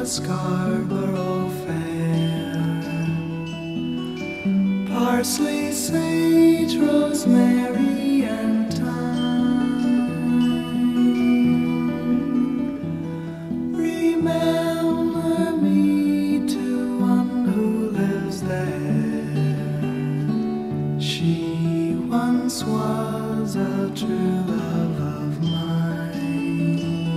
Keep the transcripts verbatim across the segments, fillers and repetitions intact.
Scarborough Fair. Parsley, sage, rosemary, and thyme. Remember me to one who lives there. She once was a true love of mine.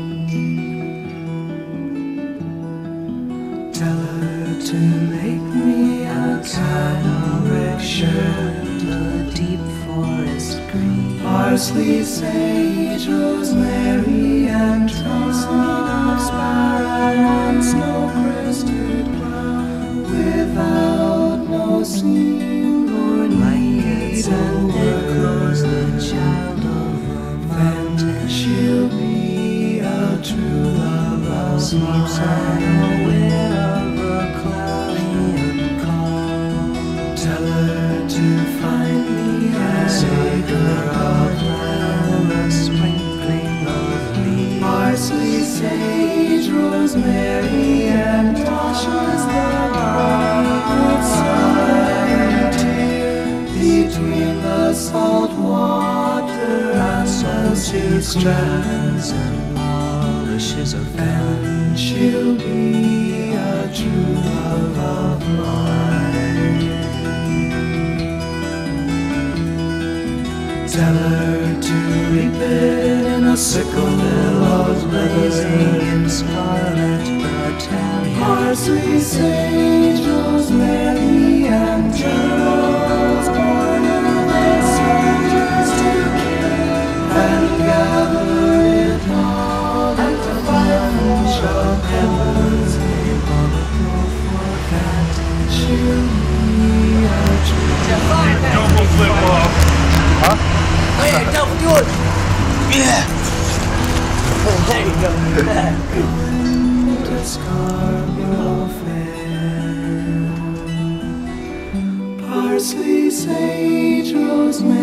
Tell her to make me a canoric shirt, a deep forest green. Parsley, sage, rosemary, and thyme. Sparrow on snow-crested cloud, without no seam nor need, and echoes the child of then she'll be a true love of sleeps unaware of a cloudy and calm. Tell her to find me as a girl of land, a sprinkling of leaves. Parsley, sage, rosemary, and Tasha's the bright sun between the salt water and the strands and polishes of pen. She'll be a true love of mine. Tell her to reap it in a sickle, billows blazing in scarlet battalion. Parsley, sage, rosemary, and geraniums, born of the soldiers to kill, and gather it all at the bunch of heaven's name on the for that she'll be a true. Double flip off. Huh? Hey, double do it. Yeah. There you go. To Scarborough Fair. Parsley, sage, rosemary.